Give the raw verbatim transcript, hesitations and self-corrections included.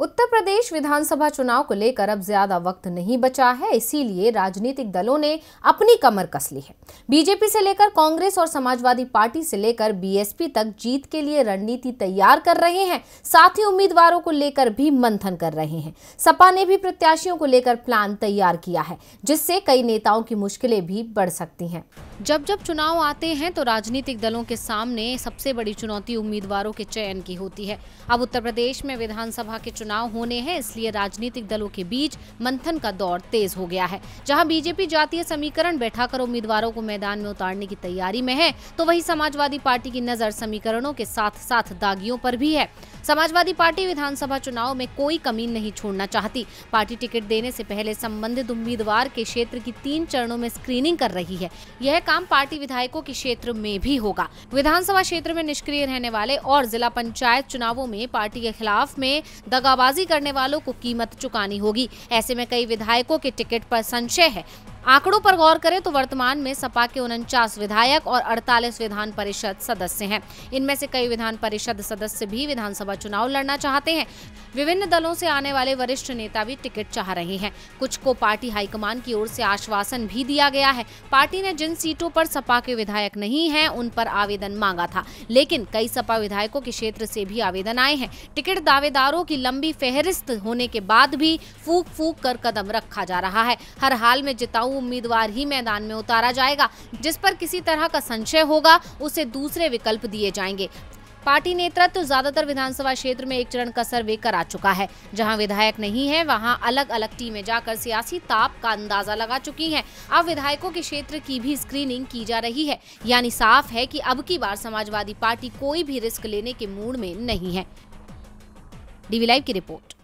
उत्तर प्रदेश विधानसभा चुनाव को लेकर अब ज्यादा वक्त नहीं बचा है, इसीलिए राजनीतिक दलों ने अपनी कमर कस ली है। बीजेपी से लेकर कांग्रेस और समाजवादी पार्टी से लेकर बीएसपी तक जीत के लिए रणनीति तैयार कर रहे हैं। साथ ही उम्मीदवारों को लेकर भी मंथन कर रहे हैं। सपा ने भी प्रत्याशियों को लेकर प्लान तैयार किया है, जिससे कई नेताओं की मुश्किलें भी बढ़ सकती हैं। जब जब चुनाव आते हैं तो राजनीतिक दलों के सामने सबसे बड़ी चुनौती उम्मीदवारों के चयन की होती है। अब उत्तर प्रदेश में विधानसभा के चुनाव होने हैं, इसलिए राजनीतिक दलों के बीच मंथन का दौर तेज हो गया है। जहां बीजेपी जातीय समीकरण बैठाकर उम्मीदवारों को मैदान में उतारने की तैयारी में है, तो वहीं समाजवादी पार्टी की नजर समीकरणों के साथ साथ दागियों पर भी है। समाजवादी पार्टी विधानसभा चुनाव में कोई कमी नहीं छोड़ना चाहती। पार्टी टिकट देने से पहले संबंधित उम्मीदवार के क्षेत्र की तीन चरणों में स्क्रीनिंग कर रही है। यह काम पार्टी विधायकों के क्षेत्र में भी होगा। विधानसभा क्षेत्र में निष्क्रिय रहने वाले और जिला पंचायत चुनावों में पार्टी के खिलाफ में दगाबाजी करने वालों को कीमत चुकानी होगी। ऐसे में कई विधायकों के टिकट पर संशय है। आंकड़ों पर गौर करें तो वर्तमान में सपा के उनचास विधायक और अड़तालीस विधान परिषद सदस्य हैं। इनमें से कई विधान परिषद सदस्य भी विधानसभा चुनाव लड़ना चाहते हैं। विभिन्न दलों से आने वाले वरिष्ठ नेता भी टिकट चाह रहे हैं। कुछ को पार्टी हाईकमान की ओर से आश्वासन भी दिया गया है। पार्टी ने जिन सीटों पर सपा के विधायक नहीं हैं, उन पर आवेदन मांगा था, लेकिन कई सपा विधायकों के क्षेत्र से भी आवेदन आए हैं। टिकट दावेदारों की लंबी फेहरिस्त होने के बाद भी फूक फूक कर कदम रखा जा रहा है। हर हाल में जिताऊ उम्मीदवार ही मैदान में उतारा जाएगा। जिस पर किसी तरह का संशय होगा, उसे दूसरे विकल्प दिए जाएंगे। पार्टी नेतृत्व तो ज्यादातर विधानसभा क्षेत्र में एक चरण का सर्वे करा चुका है। जहां विधायक नहीं है, वहां अलग अलग टीमें जाकर सियासी ताप का अंदाजा लगा चुकी हैं। अब विधायकों के क्षेत्र की भी स्क्रीनिंग की जा रही है। यानी साफ है कि अब की बार समाजवादी पार्टी कोई भी रिस्क लेने के मूड में नहीं है। डीवी लाइव की रिपोर्ट।